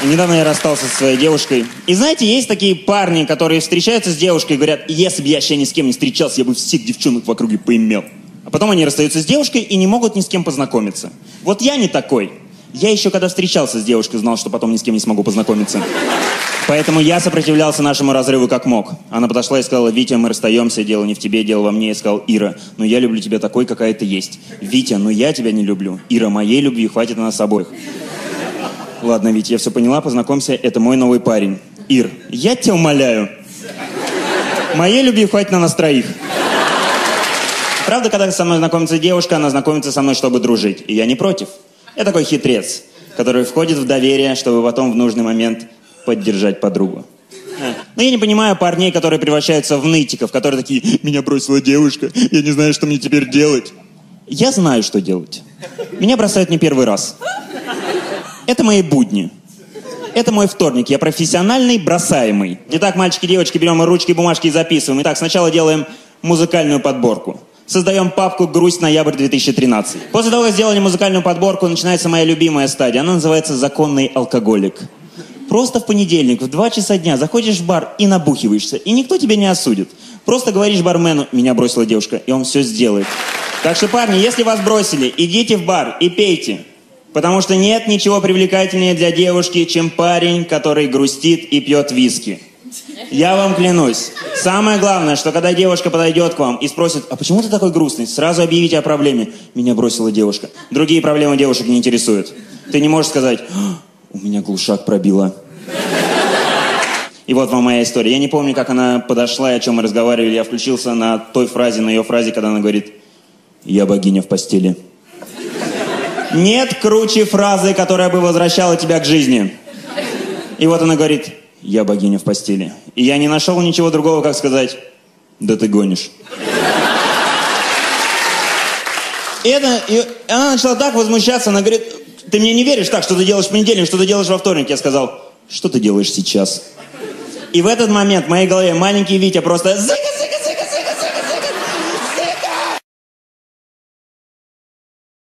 Недавно я расстался со своей девушкой. И знаете, есть такие парни, которые встречаются с девушкой и говорят: если бы я еще ни с кем не встречался, я бы всех девчонок в округе поимел. А потом они расстаются с девушкой и не могут ни с кем познакомиться. Вот я не такой. Я еще когда встречался с девушкой, знал, что потом ни с кем не смогу познакомиться. Поэтому я сопротивлялся нашему разрыву как мог. Она подошла и сказала: Витя, мы расстаемся, дело не в тебе, дело во мне. Я сказал: Ира, ну я люблю тебя такой, какая ты есть. Витя, ну я тебя не люблю. Ира, моей любви хватит на нас обоих. Ладно, Витя, я все поняла, познакомься, это мой новый парень. Ир, я тебя умоляю. Моей любви хватит на нас троих. Правда, когда со мной знакомится девушка, она знакомится со мной, чтобы дружить. И я не против. Я такой хитрец, который входит в доверие, чтобы потом в нужный момент поддержать подругу. Но я не понимаю парней, которые превращаются в нытиков, которые такие: меня бросила девушка, я не знаю, что мне теперь делать. Я знаю, что делать. Меня бросают не первый раз. Это мои будни. Это мой вторник. Я профессиональный бросаемый. Итак, мальчики, девочки, берем ручки, бумажки и записываем. Итак, сначала делаем музыкальную подборку. Создаем папку «Грусть, ноябрь 2013». После того, как сделали музыкальную подборку, начинается моя любимая стадия. Она называется «Законный алкоголик». Просто в понедельник в 2 часа дня заходишь в бар и набухиваешься, и никто тебя не осудит. Просто говоришь бармену: меня бросила девушка, и он все сделает. Так что, парни, если вас бросили, идите в бар и пейте. Потому что нет ничего привлекательнее для девушки, чем парень, который грустит и пьет виски. Я вам клянусь. Самое главное, что когда девушка подойдет к вам и спросит: а почему ты такой грустный? Сразу объявите о проблеме. Меня бросила девушка. Другие проблемы девушек не интересуют. Ты не можешь сказать: у меня глушак пробило. И вот вам моя история. Я не помню, как она подошла и о чем мы разговаривали. Я включился на той фразе, на ее фразе, когда она говорит: я богиня в постели. Нет круче фразы, которая бы возвращала тебя к жизни. И вот она говорит: я богиня в постели. И я не нашел ничего другого, как сказать: да ты гонишь. И она начала так возмущаться. Она говорит: ты мне не веришь? Так, что ты делаешь в понедельник, что ты делаешь во вторник? Я сказал: что ты делаешь сейчас? И в этот момент в моей голове маленький Витя просто